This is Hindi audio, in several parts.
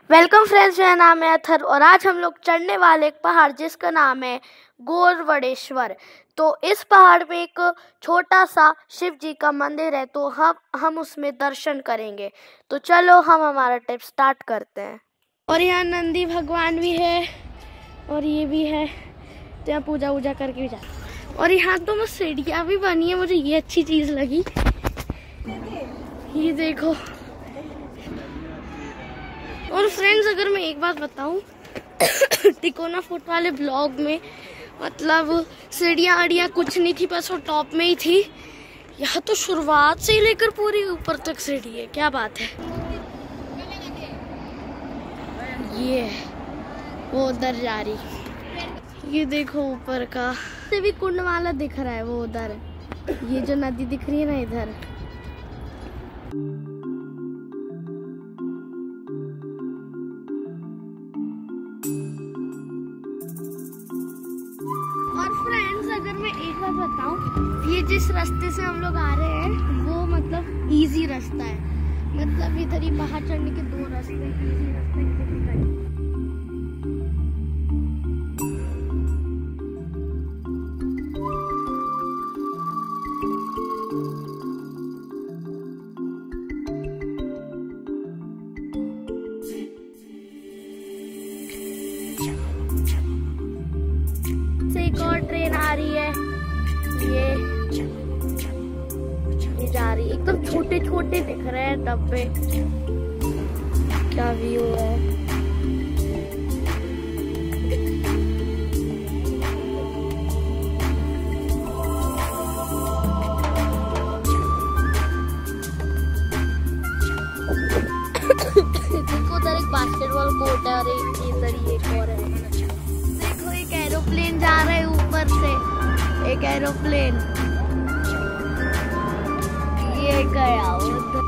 वेलकम फ्रेंड्स, मेरा नाम है अथर और आज हम लोग चढ़ने वाले एक पहाड़ जिसका नाम है गोरवडेश्वर। तो इस पहाड़ पे एक छोटा सा शिव जी का मंदिर है, तो हम उसमें दर्शन करेंगे। तो चलो हम हमारा ट्रिप स्टार्ट करते हैं। और यहाँ नंदी भगवान भी है और ये भी है, तो यहाँ पूजा वूजा करके भी जाते। और यहाँ तो मस्त सीढ़ियाँ भी बनी है, मुझे ये अच्छी चीज़ लगी। ये देखो। और फ्रेंड्स, अगर मैं एक बात बताऊं, तिकोना फोर्ट वाले ब्लॉग में मतलब सीढ़ियाँ आड़ियाँ कुछ नहीं थी, बस वो टॉप में ही थी। यहाँ तो शुरुआत से ही लेकर पूरी ऊपर तक सीढ़ी है, क्या बात है। ये वो उधर जा रही, ये देखो ऊपर का से भी कुंड वाला दिख रहा है, वो उधर ये जो नदी दिख रही है ना इधर। और फ्रेंड्स, अगर मैं एक बात बताऊं, ये जिस रास्ते से हम लोग आ रहे हैं वो मतलब इजी रास्ता है। मतलब इधर ही पहाड़ चढ़ने के दो रास्ते, इजी रास्ते से एक और ट्रेन आ रही है। ये जा रही है, एकदम छोटे छोटे दिख रहे हैं डब्बे। क्या व्यू है। देखो उधर एक बास्केटबॉल कोर्ट है और एक इधर ही एक और है। देखो एक एरोप्लेन जा रहा है ऊपर से, एक एरोप्लेन ये गया उधर।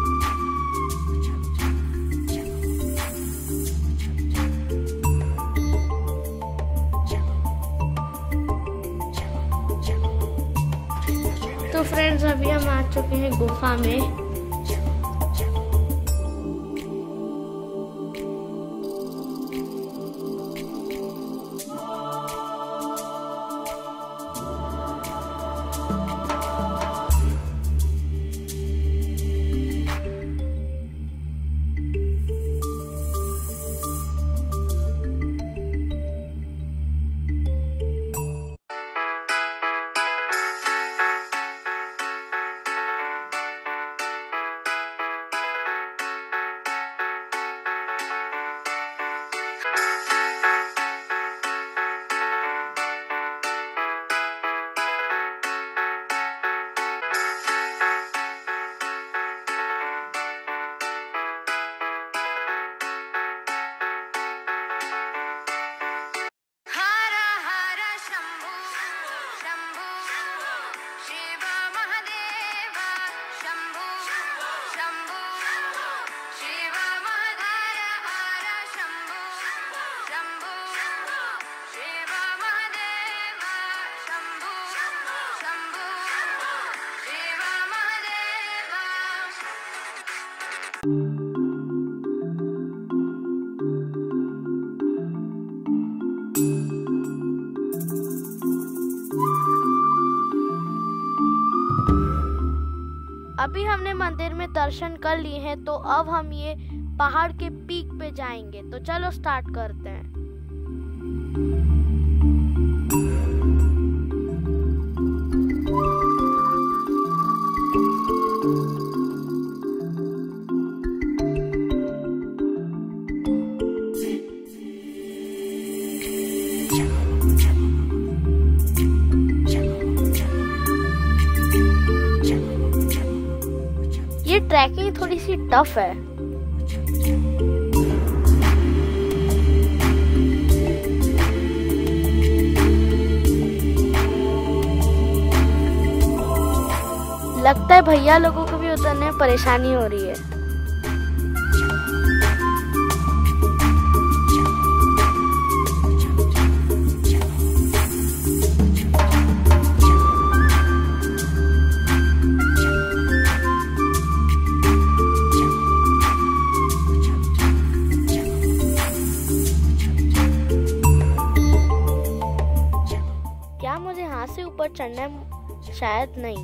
तो फ्रेंड्स, अभी हम आ चुके हैं गुफा में। अभी हमने मंदिर में दर्शन कर लिए हैं, तो अब हम ये पहाड़ के पीक पे जाएंगे। तो चलो स्टार्ट करते हैं। ये ट्रैकिंग थोड़ी सी टफ है। लगता है भैया लोगों को भी उतरने में परेशानी हो रही है। ऊपर चढ़ना है, शायद नहीं।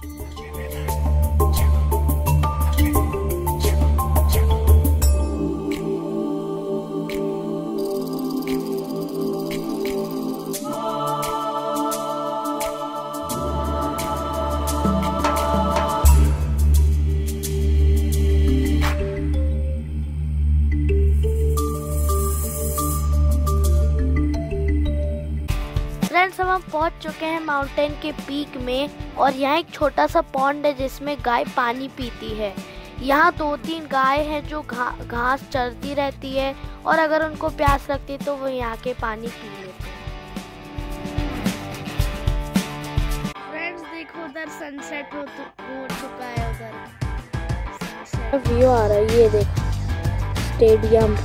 फ्रेंड्स, हम पहुंच चुके हैं माउंटेन के पीक में और यहाँ एक छोटा सा पॉन्ड है जिसमें गाय पानी पीती है। यहाँ 2-3 गाय हैं जो घास चरती रहती है और अगर उनको प्यास लगती है तो वो यहाँ के पानी पी लेते हैं। फ्रेंड्स देखो, उधर सनसेट हो चुका है। उधर व्यू आ रहा है, ये देखो स्टेडियम।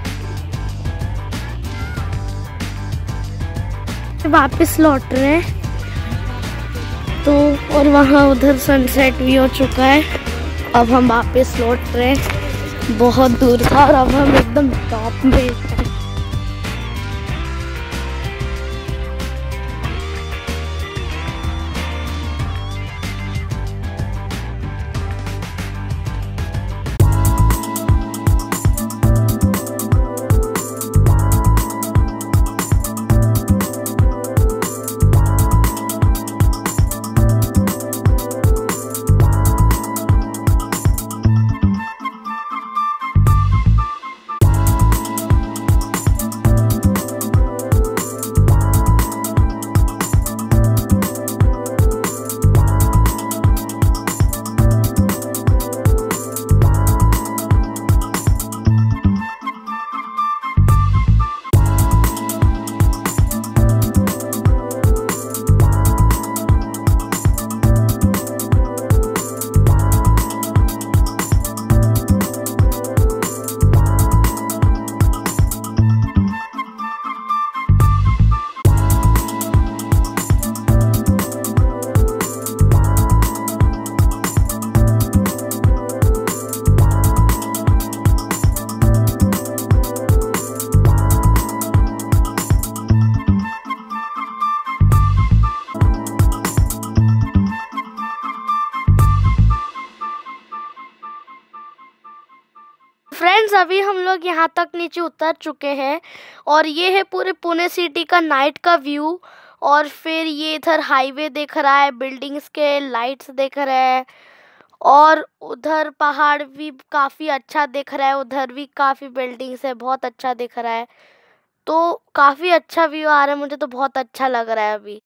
वापस लौट रहे हैं तो, और वहाँ उधर सनसेट भी हो चुका है। अब हम वापस लौट रहे हैं, बहुत दूर था और अब हम एकदम टॉप में। फ्रेंड्स, अभी हम लोग यहाँ तक नीचे उतर चुके हैं और ये है पूरे पुणे सिटी का नाइट का व्यू। और फिर ये इधर हाईवे दिख रहा है, बिल्डिंग्स के लाइट्स दिख रहे हैं और उधर पहाड़ भी काफ़ी अच्छा दिख रहा है। उधर भी काफ़ी बिल्डिंग्स है, बहुत अच्छा दिख रहा है। तो काफ़ी अच्छा व्यू आ रहा है, मुझे तो बहुत अच्छा लग रहा है अभी।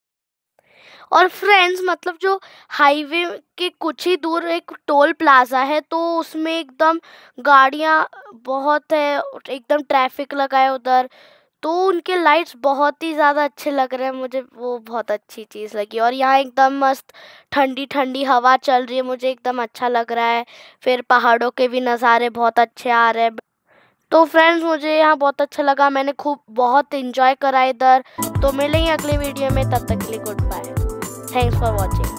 और फ्रेंड्स, मतलब जो हाईवे के कुछ ही दूर एक टोल प्लाजा है, तो उसमें एकदम गाड़ियाँ बहुत है, एकदम ट्रैफिक लगा है उधर। तो उनके लाइट्स बहुत ही ज़्यादा अच्छे लग रहे हैं, मुझे वो बहुत अच्छी चीज़ लगी। और यहाँ एकदम मस्त ठंडी ठंडी हवा चल रही है, मुझे एकदम अच्छा लग रहा है। फिर पहाड़ों के भी नज़ारे बहुत अच्छे आ रहे हैं। तो फ्रेंड्स, मुझे यहाँ बहुत अच्छा लगा, मैंने बहुत इंजॉय करा इधर। तो मिलेंगे अगले वीडियो में, तब तक के लिए good bye. Thanks for watching.